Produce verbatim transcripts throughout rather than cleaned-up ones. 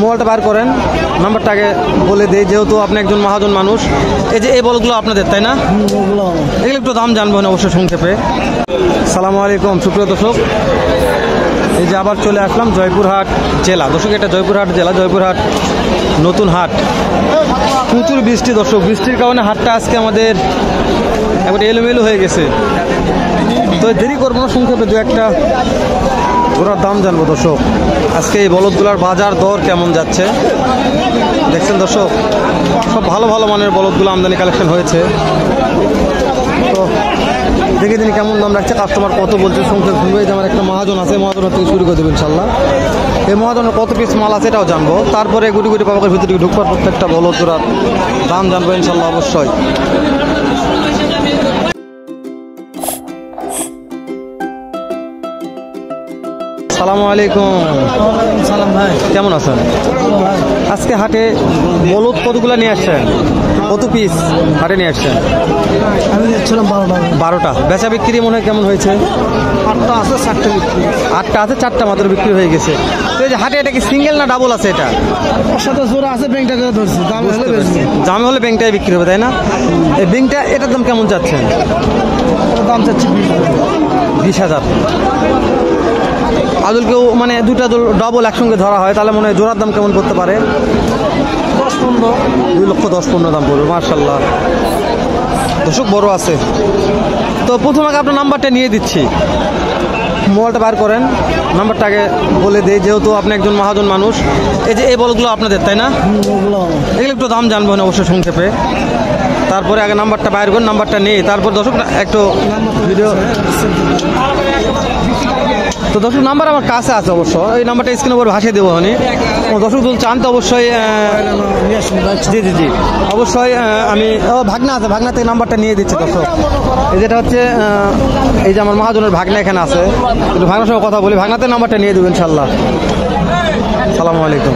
মোবাইলটা বার করেন, নাম্বারটা আগে বলে দেই, যেহেতু আপনি একজন মহাজন মানুষ। এই যে এই বলগুলো আপনাদের, তাই না? এগুলো একটু দাম জানবো না অবশ্যই সংক্ষেপে। সালামু আলাইকুম সুপ্রিয় দর্শক, এই যে আবার চলে আসলাম জয়পুরহাট জেলা। দর্শক এটা জয়পুরহাট জেলা, জয়পুরহাট নতুন হাট। প্রচুর বৃষ্টি দর্শক, বৃষ্টির কারণে হাটটা আজকে আমাদের একবারে এলোমেলো হয়ে গেছে। তো দেরি করবো না, সংক্ষেপে দু একটা ঘোড়ার দাম জানবো দর্শক। আজকে এই বলদগুলার বাজার দর কেমন যাচ্ছে দেখছেন দর্শক, সব ভালো ভালো মানের বলদগুলো আমদানি কালেকশন হয়েছে। তো দেখে দিন কেমন দাম রাখছে, কাস্টমার কত বলছে সংক্ষেপ শুনবো। এই যে আমার একটা মহাজন আছে, মহাজনের থেকে শুরু করে দেবো ইনশাল্লাহ। এই মহাজনের কত পিস মাল আছে এটাও জানবো, তারপরে গুটি গুটি পাবাকের ভিতরে ঢুকবার প্রত্যেকটা বলদ জোড়ার দাম জানবো ইনশাল্লাহ অবশ্যই। আসসালামু আলাইকুম। সালাম ভাই, কেমন আছেন? আজকে হাটে বলদ কতগুলো নিয়ে আসছেন, কত পিস হাটে নিয়ে আসছেন? আমি যাচ্ছিলাম বারোটা। বারোটা বেচা বিক্রি মনে হয় কেমন হয়েছে? আটটা আছে, চারটে বিক্রি। আটটা আছে, চারটা মাত্র বিক্রি হয়ে গেছে। তো এই যে হাটে এটা কি সিঙ্গেল না ডাবল আছে? এটা ওর সাথে জোড়া আছে, ব্যাংকটা করে ধরছি, দাম হলে বেশি। দামে হলে ব্যাংকটাই বিক্রি হবে, তাই না? এই ব্যাংকটা এটার দাম কেমন চাচ্ছেন? দাম চাচ্ছি বিশ হাজার। আদুল কেউ মানে দুটা ডাবল একসঙ্গে ধরা হয় তাহলে মনে হয় জোড়ার দাম কেমন করতে পারে? দশ পনেরো। দুই লক্ষ দশ পনেরো দাম পড়বে মার্শাল্লাহ। দর্শক বড় আছে। তো প্রথমে আগে আপনার নাম্বারটা নিয়ে দিচ্ছি, মোবাইলটা বার করেন, নাম্বারটা আগে বলে দেই, যেহেতু আপনি একজন মহাজন মানুষ। এই যে এই বলগুলো আপনাদের, তাই না? এগুলো একটু দাম জানবো না অবশ্যই সংক্ষেপে, তারপরে আগে নাম্বারটা বাইর করেন, নাম্বারটা নেই, তারপর দর্শক একটু ভিডিও। তো দর্শক নাম্বার আমার কাছে আছে অবশ্য, এই নাম্বারটা স্ক্রিনের উপর ভাসিয়ে দেবো আমি। দর্শক যদি চান তো অবশ্যই জি জি জি অবশ্যই আমি ও ভাগনা আছে, ভাগনা থেকে নাম্বারটা নিয়ে দিচ্ছি দর্শক। এই যেটা হচ্ছে এই যে আমার মহাজনের ভাগনা এখানে আছে, কিন্তু ভাগনার সঙ্গে কথা বলি, ভাগনাতে নাম্বারটা নিয়ে দেবো ইনশাল্লাহ। সালামু আলাইকুম।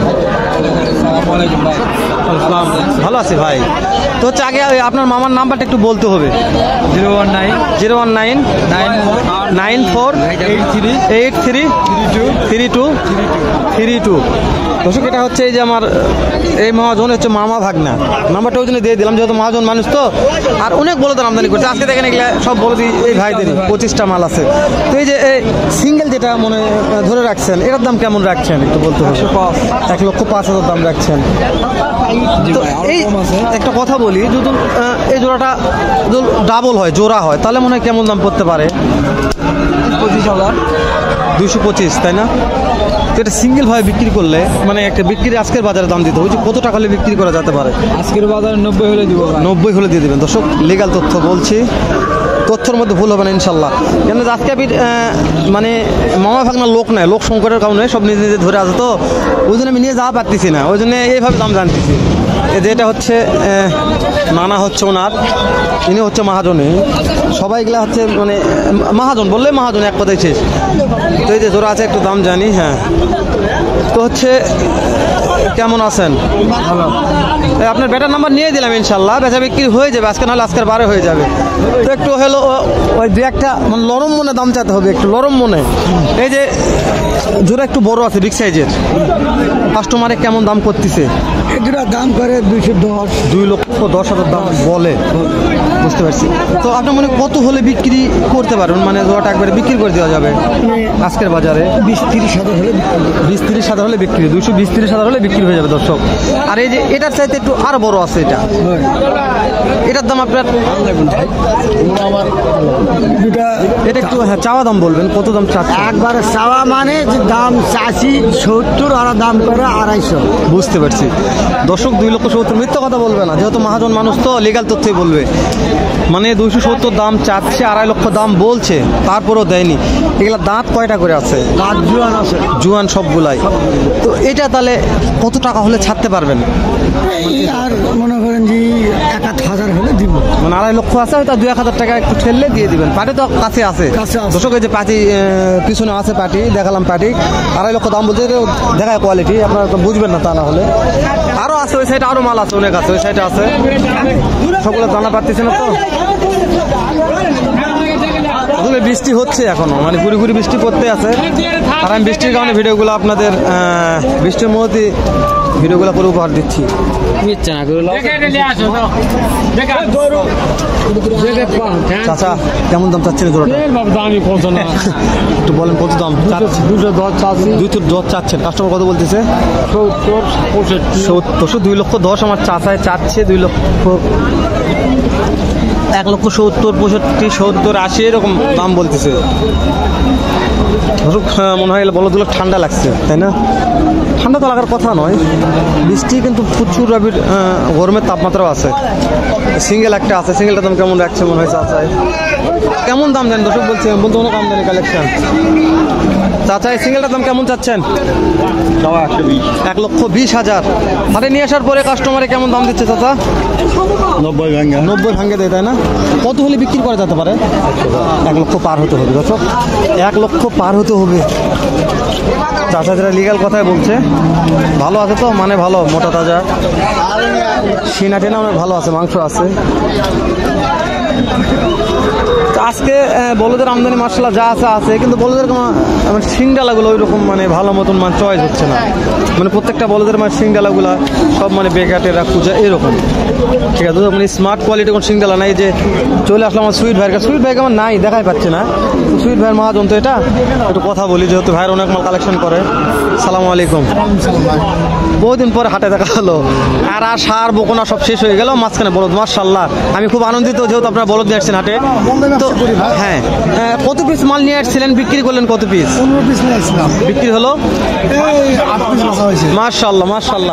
ভালো আছি ভাই। তো হচ্ছে আগে আপনার মামার নাম্বারটা একটু বলতে হবে। Zero one nine zero one nine nine four nine four eight three eight three three two three two three two. দর্শক এটা হচ্ছে এই যে আমার এই মহাজন হচ্ছে মামা ভাগনা, নাম্বারটা ওই জন্য দিয়ে দিলাম যেহেতু মহাজন মানুষ তো। আর অনেক বলদ আমদানি করছে আজকে, দেখেন এগুলা সব বলদ এই ভাইদের পঁচিশটা মাল আছে। তো এই যে এই সিঙ্গেল যেটা মনে ধরে রাখছেন এটার দাম কেমন রাখছেন একটু বলতে হবে? এক লক্ষ পাঁচ হাজার দাম রাখছেন। তো এই একটা কথা বলি, যদি এই জোড়াটা ডাবল হয়, জোড়া হয়, তাহলে মনে হয় কেমন দাম পড়তে পারে? পঁচিশ হাজার দুইশো পঁচিশ, তাই না? তো এটা সিঙ্গেল ভাবে বিক্রি করলে মানে একটা বিক্রি আজকের বাজারে দাম দিতে হচ্ছে, কত টাকা হলে বিক্রি করা যেতে পারে? আজকের বাজারে নব্বই হলে দিব। নব্বই হলে দিয়ে দেবেন দর্শক, লিগাল তথ্য বলছি, তথ্যের মধ্যে ভুল হবে না ইনশাল্লাহ। কেন আজকে আমি মানে মামা ভাগনা লোক নাই, লোক সংকটের কারণে সব নিজে নিজে ধরে আছে, তো ওই জন্য আমি নিয়ে যাওয়া পারতেছি না, ওই জন্য এইভাবে দাম জানতেছি। যেটা হচ্ছে নানা হচ্ছে ওনার, ইনি হচ্ছে মহাজনে, সবাইগুলা হচ্ছে মানে মহাজন বললে মহাজন এক কথাই শেষ। তো এই যে জোড়া আছে একটু দাম জানি। হ্যাঁ, তো হচ্ছে কেমন আছেন? ভালো। আপনার বেটার নাম্বার নিয়ে দিলাম ইনশাল্লাহ, বেচা বিক্রি হয়ে যাবে আজকে, নাহলে আজকের বারে হয়ে যাবে। তো একটু হলো ওই দু একটা মানে নরম মনে দাম চাইতে হবে, একটু নরম মনে। এই যে জোড়া একটু বড় আছে, বিগ সাইজের, কাস্টমারে কেমন দাম করতেছে? এটা দাম করে দুইশো দশ। দুই লক্ষ দশ হাজার দাম বলে, বুঝতে পারছি। তো আপনার মনে কত হলে বিক্রি করতে পারবেন, মানে জোড়াটা একবারে বিক্রি করে দেওয়া যাবে আজকের বাজারে? বিশ তিরিশ হাজার হলে বিশ তিরিশ হাজার হলে বিক্রি, দুইশো বিশ তিরিশ হাজার হলে বিক্রি হয়ে যাবে দর্শক। আর এই যে এটার চাইতে একটু আরো বড় আছে, এটা এটার দাম আপনার এটা একটু হ্যাঁ চাওয়া দাম বলবেন, কত দাম চাচ্ছে? একবারে চাওয়া মানে যে দাম চাষি সত্তর, আর দাম করে আড়াইশো। বুঝতে পারছি দর্শক, দুই লক্ষ সত্তর, মিথ্যা কথা বলবে না, যেহেতু মহাজন মানুষ তো লিগাল তথ্যই বলবে। মানে দুইশো সত্তর দাম চাচ্ছে, আড়াই লক্ষ দাম বলছে, তারপরেও দেয়নি। এগুলা দাঁত কয়টা করে আছে? দাঁত জুয়ান আছে, জুয়ান সবগুলাই। তো এটা তাহলে কত টাকা হলে ছাড়তে পারবেন? আর মনে করেন যে এক আধ হাজার হলে দিব। মানে আড়াই লক্ষ আছে, হয়তো দুই এক হাজার টাকা একটু ঠেললে দিয়ে দিবেন। পাটি তো কাছে আছে, দর্শক এই যে পাটি পিছনে আছে, পাটি দেখালাম, পাটি আড়াই লক্ষ দাম বলছে, দেখায় কোয়ালিটি, আপনারা তো বুঝবেন না তা না হলে। আরো আছে ওই সাইডে, আরো মাল আছে অনেক আছে, ওই সাইডে আছে, সবগুলো জানা পারতেছে না তো। আসলে বৃষ্টি হচ্ছে এখনো, মানে গুড়ি গুড়ি বৃষ্টি পড়তে আছে। আর আমি বৃষ্টির কারণে ভিডিওগুলো আপনাদের আহ, বৃষ্টির মধ্যে ভিডিওগুলো করে উপহার দিচ্ছি। চাচা কেমন দাম চাচ্ছেন জোড়াটা? একটু বলেন কত দাম দুশো দশ চাষি দুই তো দশ চাচ্ছেন, কাস্টমার কত বলতেছে? সত্তর পঁয়ষট্টি সত্তরশো দুই লক্ষ দশ আমার চাচায় চাচ্ছে দুই লক্ষ এক লক্ষ সত্তর পঁয়ষট্টি সত্তর আশি এরকম দাম বলতেছে। ধরুক মনে হয় বলদগুলো ঠান্ডা লাগছে, তাই না? ঠান্ডা তো লাগার কথা নয়, বৃষ্টি কিন্তু প্রচুর রবির গরমের তাপমাত্রাও আছে। সিঙ্গেল একটা আছে, সিঙ্গেলটা দাম কেমন রাখছে মনে হয় চাচায়? কেমন দাম দেন দর্শক বলছে, বলতে কোনো দাম দেন কালেকশন। চাচা এই সিঙ্গেলটার দাম কেমন চাচ্ছেন? এক লক্ষ বিশ হাজার। হাটে নিয়ে আসার পরে কাস্টমারে কেমন দাম দিচ্ছে চাচা? নব্বই ভাঙ্গা নব্বই ভাঙ্গে দেয়, তাই না? কত হলে বিক্রি করা যেতে পারে? এক লক্ষ পার হতে হবে দর্শক, এক লক্ষ পার হতে হবে। চাচা যেটা লিগাল কথাই বলছে। ভালো আছে তো, মানে ভালো মোটা তাজা সিনা টেনা অনেক ভালো আছে, মাংস আছে। আজকে বলদের আমদানি মাসাল্লাহ যা আছে আছে, কিন্তু বলদের মানে সিংডালাগুলো ওই রকম মানে ভালো মতন মানে চয়েস হচ্ছে না। মানে প্রত্যেকটা বলদের মানে সিংডালাগুলা সব মানে বেকাটেরা খুঁজা এরকম, ঠিক আছে? মানে স্মার্ট কোয়ালিটি কোনো সিংডালা নাই। যে চলে আসলাম আমার সুইট ভাইয়ের কাছে, সুইট ভাইকে আমার নাই, দেখাই পাচ্ছে না। সুইট ভাইয়ের মহাজন তো এটা, একটু কথা বলি যেহেতু ভাইয়ের অনেক মাল কালেকশন করে। সালামু আলাইকুম। বহুদিন পরে হাটে দেখা হলো, আর আর সার বকনা সব শেষ হয়ে গেল, মাঝখানে বলদ। মাশাআল্লাহ, আমি খুব আনন্দিত যেহেতু আপনারা বলদ নিয়ে আসছেন হাটে। তো হ্যাঁ, কত পিস মাল নিয়ে আসছিলেন, বিক্রি করলেন কত পিস? পনেরো পিস নিয়ে আসলাম, বিক্রি হলো আট পিস বাঁচা হয়েছে। মাশাআল্লাহ মাশাআল্লাহ।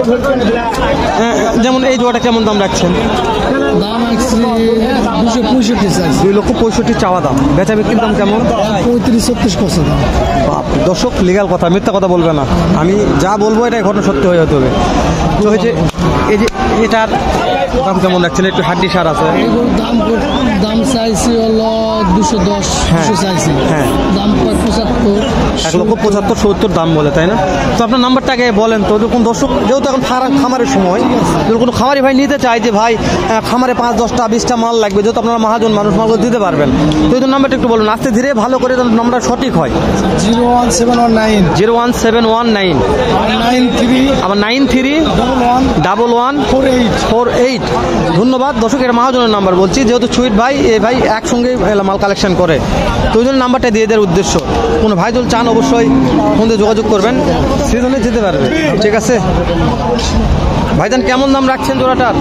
যেমন এই জোড়াটা কেমন দাম রাখছেন? দাম আসছে দুশো পঁয়ষট্টি চাইছে, দুই লক্ষ পঁয়ষট্টি চাওয়া দাম, বেচা বিক্রির দাম কেমন? পঁয়ত্রিশ ছত্রিশ পয়সা দাম। বাপ, দর্শক লিগাল কথা, মিথ্যা কথা বলবে না। আমি যা বলবো এটাই ঘটনা সত্যি হয়ে যেতে হবে। তো হয়েছে এই যে এটার দাম কেমন রাখছেন? একটু হাড্ডি সার আছে, এগুলোর দাম দাম চাইছি হলো দুশো দশ দুশো চাইছি, হ্যাঁ। দাম পড়ে পঁচাত্তর এক লক্ষ পঁচাত্তর সত্তর দাম বলে, তাই না? তো আপনার নাম্বারটাকে বলেন তো, যখন দর্শক যেহেতু এখন খামারের সময়, যদি কোনো খামারি ভাই নিতে চায় যে ভাই খামারে পাঁচ দশটা বিশটা মাল লাগবে, যেহেতু আপনারা মহাজন মানুষ, মালগুলো দিতে পারবেন, তো এই নাম্বারটা একটু বলুন আস্তে ধীরে ভালো করে, নাম্বারটা সঠিক হয়। Zero one seven one nine zero one seven one nine nine three আবার nine three double one double one four eight four eight. ধন্যবাদ দর্শক, এটা মহাজনের নাম্বার বলছি, যেহেতু সুইট ভাই এ ভাই একসঙ্গে মাল কালেকশন করে, তো ওই জন্য নাম্বারটা দিয়ে দেওয়ার উদ্দেশ্য। কোনো ভাই যদি চান অবশ্যই ফোনে যোগাযোগ করবেন, সিজনে যেতে পারবে, ঠিক আছে? ভাইজান কেমন দাম রাখছেন জোড়াটার?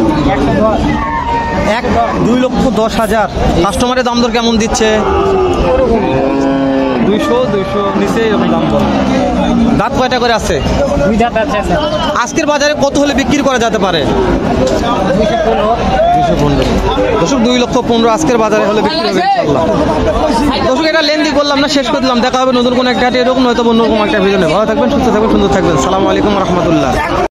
এক দুই লক্ষ দশ হাজার। কাস্টমারের দাম দর কেমন দিচ্ছে? দুইশো দুইশো নিচে এরকম দাম বল। দাঁত কয়টা করে আছে? আজকের বাজারে কত হলে বিক্রি করা যেতে পারে? দুইশো পনেরো। দর্শক দুই লক্ষ পনেরো আজকের বাজারে হলে বিক্রি হবে ইনশাআল্লাহ। দর্শক এটা লেন্দি করলাম না, শেষ করে দিলাম। দেখা হবে নতুন কোনো একটা এরকম, হয়তো অন্য রকম একটা ভিডিও। ভালো থাকবেন, সুস্থ থাকবেন, সুন্দর থাকবেন। সালামু আলাইকুম রহমতুল্লাহ।